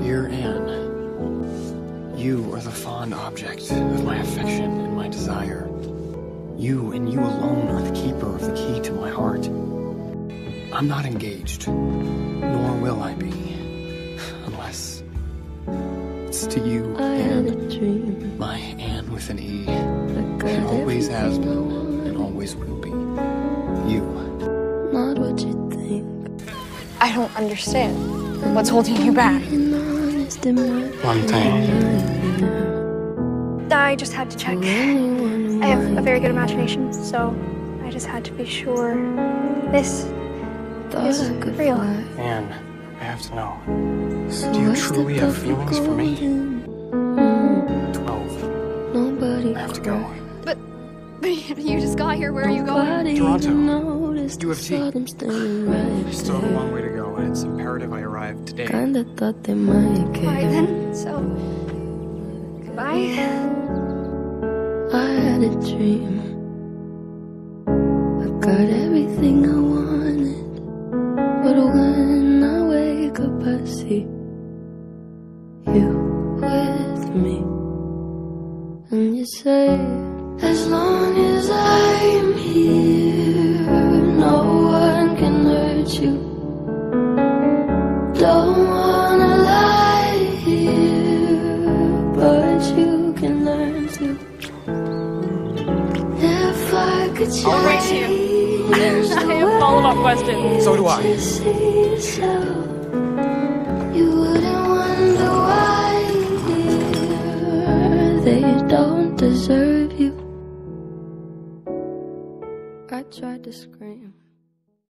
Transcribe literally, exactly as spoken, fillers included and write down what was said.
Dear Anne, you are the fond object of my affection and my desire. You and you alone are the keeper of the key to my heart. I'm not engaged, nor will I be, unless it's to you, Anne, my Anne with an E. It always has been and always will be. You. Not what you think. I don't understand. What's holding you back? One thing. I just had to check. I have a very good imagination, so I just had to be sure this is real. Anne, I have to know. Do you truly have feelings for me? Twelve. I have to go. But, but you just got here. Where are you going? Toronto. U of T. I still have a long way to go, and it's imperative I arrive today. Kinda thought they might care. Alright then, so goodbye. I had a dream. I got everything I wanted, but when I wake up I see you with me, and you say, as long as I am here, no one can hurt you. Don't wanna lie here, but you can learn to. If I could change, I'll write to you. I have follow-up questions. So do I. You wouldn't wonder why they don't deserve you. I tried to scream.